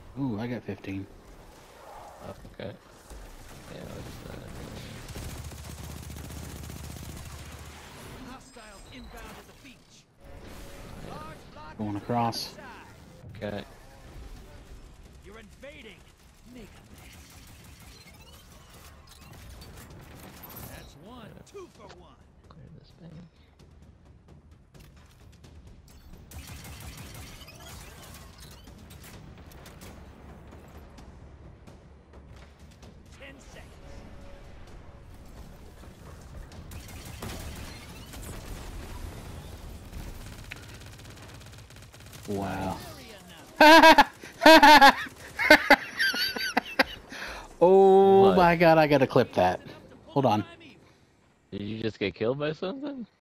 Ooh, I got 15. Okay. Yeah, Hostiles inbound at the beach. Large block Going is across. inside. okay. You're invading. Make a mess. That's one. 2 for 1. Clear this thing. Ten seconds. Wow. Hurry enough. Oh What? my god, I gotta clip that. Hold on. I'm evil. Did you just get killed by something?